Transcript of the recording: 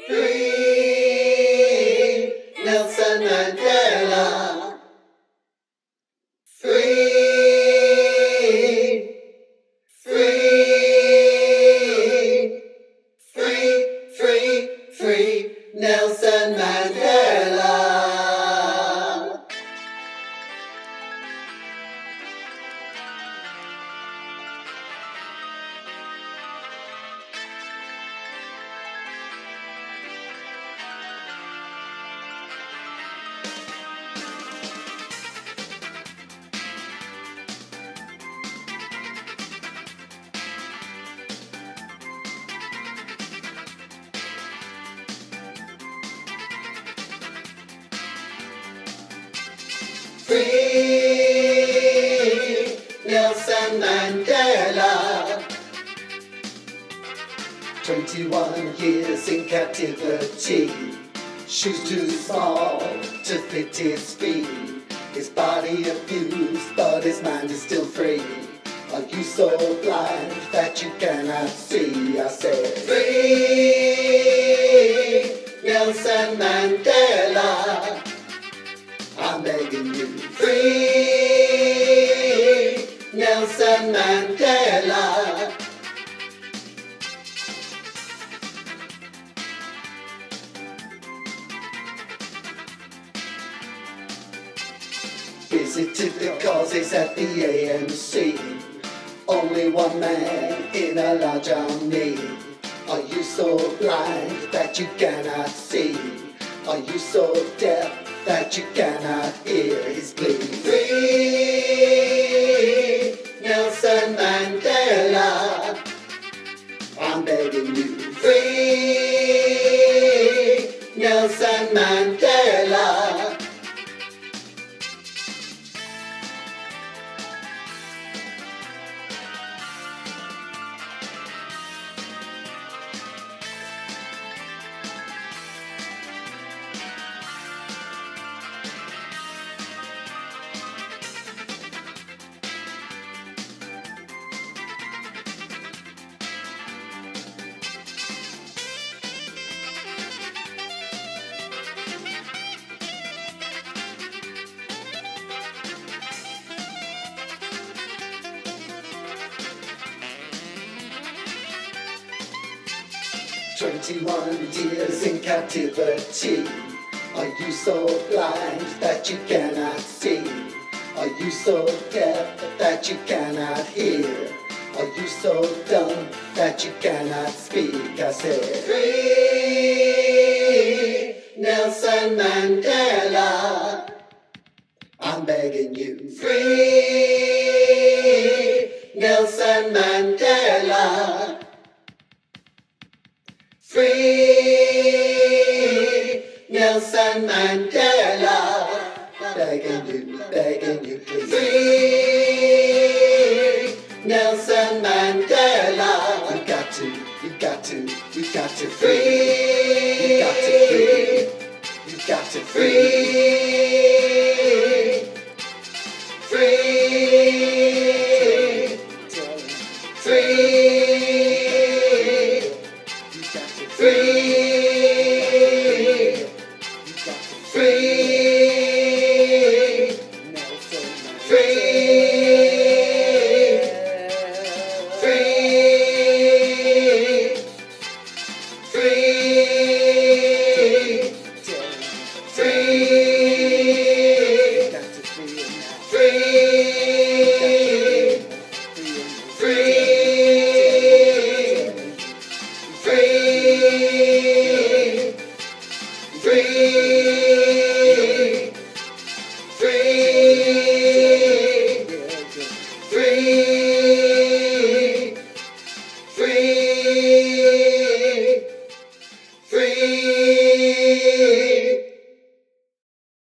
Free Nelson Mandela. Free, free, free Nelson Mandela. Free Nelson Mandela. 21 years in captivity, shoes too small to fit his feet. His body abused, but his mind is still free. Are you so blind that you cannot see? I said, free Nelson Mandela. I'm begging you, free Nelson Mandela. Visited the causes at the ANC. Only one man in a large army. Are you so blind that you cannot see? Are you so deaf that you cannot hear his plea? Free Nelson Mandela. I'm begging you, free Nelson Mandela. "21 years in captivity. Are you so blind that you cannot see? Are you so deaf that you cannot hear? Are you so dumb that you cannot speak?" I said, free Nelson Mandela. I'm begging you, free Nelson Mandela. Free Nelson Mandela. Begging you, please. Free Nelson Mandela. You got to free. You got to free. You got to free.